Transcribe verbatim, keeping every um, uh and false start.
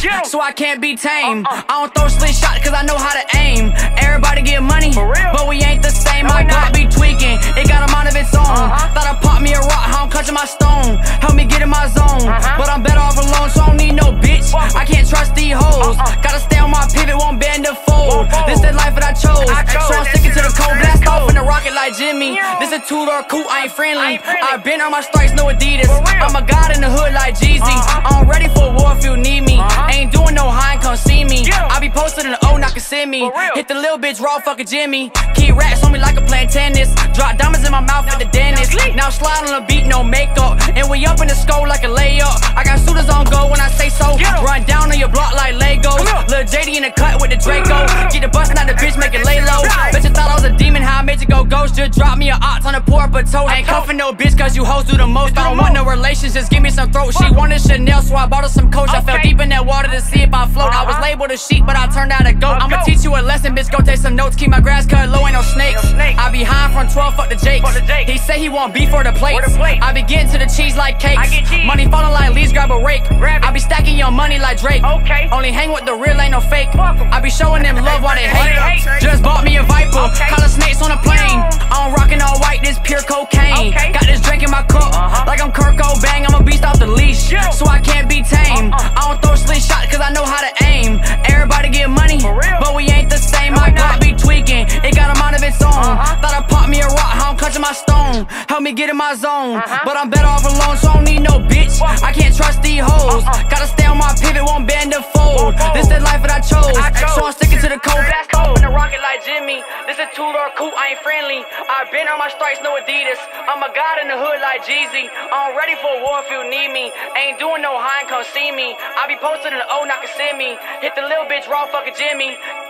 so I can't be tamed. uh-uh. I don't throw slit shots cause I know how to aim. Everybody get money, but we ain't the same. My God be tweaking, it got a mind of its own. uh-huh. Thought I pop me a rock, how I'm clutching my stone. Help me get in my zone, uh-huh. but I'm better off alone, so I don't need no bitch. I can't trust these hoes, uh-uh. gotta stay on my pivot, won't bend or fold. This the life that I chose, I chose. So I'm sticking to the code. Blast off in the rocket like Jimmy. This a two-door coupe, I ain't friendly. I been on my stripes, no Adidas. I'm a god in the hood like Jeezy. uh-huh. I'm ready for war if you need me. uh-huh. Ain't doing no high, come see me. I be posted in the O, not can send me. Hit the little bitch raw, fucking Jimmy. Keep rats on me like I'm playing tennis. Drop diamonds in my mouth at the dentist. Now slide on the beat, no makeup. And we up in the skull like a layup. I got shooters on go when I say so. Run down on your block like Legos. Lil' J D in the cut with the Draco. Get the bus, not the bitch, make it lay low. Bet you thought I was a demon, how I made you go ghost. Just drop me a ox on the poor but toast. I ain't cuffing no bitch cause you hoes do the most. I don't want no relations, just give me some throat. She wanted Chanel, so I bought her some Coach. I fell deep in that water to see if I float. I was labeled a sheep, but I turned out a goat. I'ma teach you a lesson, bitch, go take some notes. Keep my grass cut low, ain't no snakes. I be high from twelve, fuck the Jakes. He say he want beef for the plates. I be getting to the cheese like cakes. Money falling like leaves, grab a rake. I be stacking your money like Drake. Only hang with the real, ain't no fake. I be showing them love while they hate. Just bought me a Viper, collar snakes on a plane. I'm rocking all white, this pure cocaine. Got this drink in my cup, like I'm Kurt Cobain. I'm a beast off the leash, so I can't be tamed. I don't throw slit shots cause I know how to aim. Everybody get money, but we ain't the same. My God be tweaking, it got a mind of its own. Thought I pop me a rock, how I'm clutching my stone. Help me get in my zone, but I'm better off alone, so I don't need no bitch. I can't trust these hoes, gotta stay on my pivot, won't bend or fold. This the life that I chose, so I'm sticking to the code. Blast off in the rocket like Jimmy. This a two-door coupe, I ain't friendly. I been on my stripes, no Adidas. I'm a god in the hood like Jeezy. I'm ready for war if you need me. Ain't doing no high, come see me. I be posted in the O, not can send me. Hit the little bitch raw, fucking Jimmy.